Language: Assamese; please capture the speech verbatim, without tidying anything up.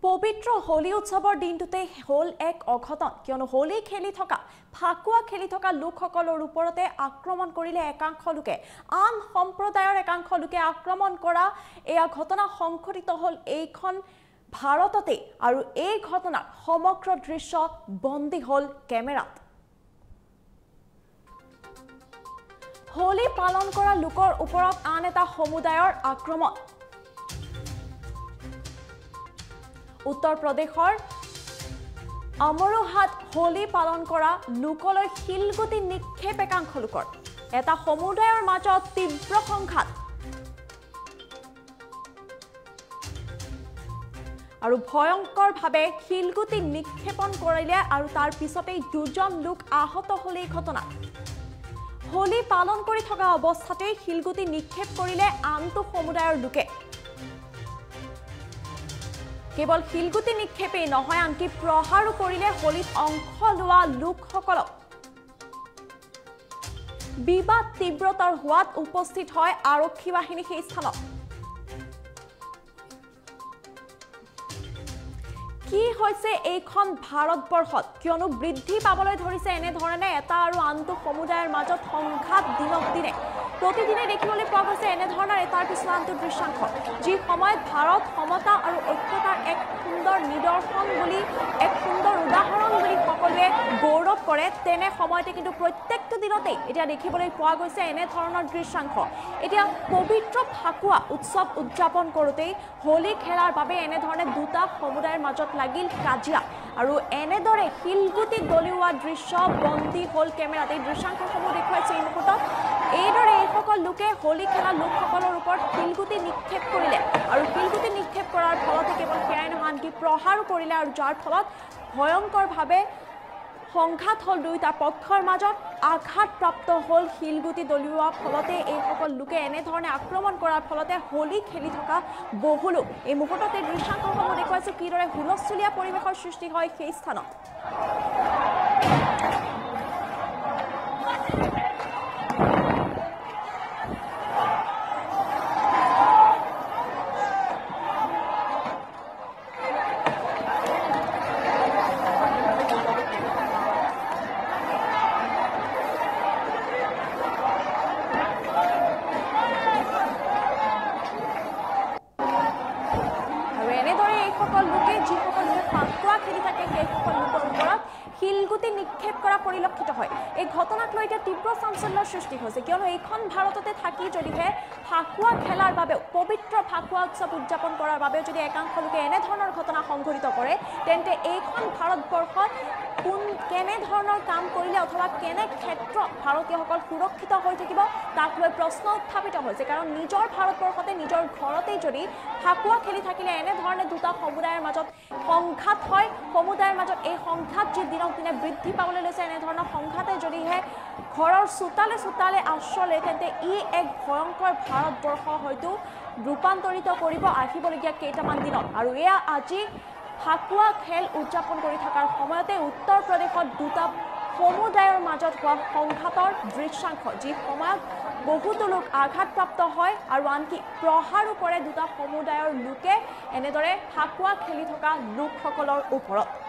পবিত্ৰ হোলী উৎসৱৰ দিনটোতে হল এক অঘটন কিয়নো হোলী খেলি থকা ফাকুৱা খেলি থকা লোকসকলৰ ওপৰতে আক্ৰমণ কৰিলে একাংশ লোকে আন সম্প্ৰদায়ৰ একাংশ লোকে আক্ৰমণ কৰা এই ঘটনা সংঘটিত হল এইখন ভাৰততে আৰু এই ঘটনাৰ সমগ্ৰ দৃশ্য বন্দী হল কেমেৰাত হোলী পালন কৰা লোকৰ ওপৰত আন এটা সমুদায়ৰ আক্ৰমণ উত্তৰ প্ৰদেশৰ আমৰোহাত হোলী পালন কৰা লোকলৈ শিলগুটি নিক্ষেপ একাংশ লোকৰ এটা সমুদায়ৰ মাজত তীব্ৰ সংঘাত আৰু ভয়ংকৰভাৱে শিলগুটি নিক্ষেপণ কৰিলে আৰু তাৰ পিছতেই দুজন লোক আহত হল এই ঘটনা হোলী পালন কৰি থকা অৱস্থাতেই শিলগুটি নিক্ষেপ কৰিলে আনটো সমুদায়ৰ লোকে কেৱল শিলগুটি নিক্ষেপেই নহয় আনকি প্ৰহাৰো কৰিলে হোলীত অংশ লোৱা লোকসকলক বিবাদ তীব্ৰতৰ হোৱাত উপস্থিত হয় আৰক্ষী বাহিনী সেই স্থানত কি হৈছে এইখন ভাৰতবৰ্ষত কিয়নো বৃদ্ধি পাবলৈ ধৰিছে এনে ধৰণে এটা আৰু আনটো সমুদায়ৰ মাজত সংঘাত দিনক দিনে প্ৰতিদিনে দেখিবলৈ পোৱা গৈছে এনে ধৰণৰ এটাৰ পিছত আনটো দৃশ্যাংশ যি সময়ত ভাৰত সমতা আৰু ঐক্যতাৰ এক সুন্দৰ নিদৰ্শন বুলি এক সুন্দৰ উদাহৰণ বুলি সকলোৱে গৌৰৱ কৰে তেনে সময়তে কিন্তু প্ৰত্যেকটো দিনতে এতিয়া দেখিবলৈ পোৱা গৈছে এনে ধৰণৰ দৃশ্যাংশ এতিয়া পবিত্ৰ ফাকুৱা উৎসৱ উদযাপন কৰোঁতেই হোলী খেলাৰ বাবে এনে ধৰণে দুটা সমুদায়ৰ মাজত লাগিল কাজিয়া আৰু এনেদৰে শিলগুটি দলিওৱা দৃশ্য বন্দী হল কেমেৰাত এই দৃশ্যাংশসমূহ দেখুৱাইছে এই মুহূৰ্তত এইদৰে এইসকল লোকে হোলী খেলা লোকসকলৰ ওপৰত শিলগুটি নিক্ষেপ কৰিলে আৰু শিলগুটি নিক্ষেপ কৰাৰ ফলতে কেৱল সেয়াই নহয় আনকি প্ৰহাৰো কৰিলে আৰু যাৰ ফলত ভয়ংকৰভাৱে সংঘাত হল দুয়োটা পক্ষৰ মাজত আঘাতপ্ৰাপ্ত হল শিলগুটি দলিওৱা ফলতে এইসকল লোকে এনেধৰণে আক্ৰমণ কৰাৰ ফলতে হোলী খেলি থকা বহু লোক এই মুহূৰ্ততে দৃশ্যাংশসমূহ দেখুৱাইছো কিদৰে হুলস্থুলীয়া পৰিৱেশৰ সৃষ্টি হয় সেই স্থানত শিলগুটি নিক্ষেপ কৰা পৰিলক্ষিত হয় এই ঘটনাক লৈ এতিয়া তীব্ৰ চাঞ্চল্যৰ সৃষ্টি হৈছে কিয়নো এইখন ভাৰততে থাকি যদিহে ফাকুৱা খেলাৰ বাবে পবিত্ৰ ফাকুৱা উৎসৱ উদযাপন কৰাৰ বাবে যদি একাংশ লোকে এনে ধৰণৰ ঘটনা সংঘটিত কৰে তেন্তে এইখন ভাৰতবৰ্ষত কোন কেনে ধৰণৰ কাম কৰিলে অথবা কেনে ক্ষেত্ৰত ভাৰতীয়সকল সুৰক্ষিত হৈ থাকিব তাক লৈ প্ৰশ্ন উত্থাপিত হৈছে কাৰণ নিজৰ ভাৰতবৰ্ষতে নিজৰ ঘৰতেই যদি ফাকুৱা খেলি থাকিলে এনে ধৰণে দুটা সমুদায়ৰ মাজত সংঘাত হয় সমুদায়ৰ মাজত এই সংঘাত যি দিনক দিনে বৃদ্ধি পাবলৈ লৈছে এনে ধৰণৰ সংঘাতে যদিহে ঘৰৰ চোতালে চোতালে আশ্ৰয় লয় তেন্তে ই এক ভয়ংকৰ ভাৰতবৰ্ষ হয়তো ৰূপান্তৰিত কৰিব আহিবলগীয়া কেইটামান দিনত আৰু এয়া আজি ফাকুৱা খেল উদযাপন কৰি থকাৰ সময়তে উত্তৰ প্ৰদেশত দুটা সমুদায়ৰ মাজত হোৱা সংঘাতৰ দৃশ্যাংশ যি সময়ত বহুতো লোক আঘাতপ্ৰাপ্ত হয় আৰু আনকি প্ৰহাৰো কৰে দুটা সমুদায়ৰ লোকে এনেদৰে ফাকুৱা খেলি থকা লোকসকলৰ ওপৰত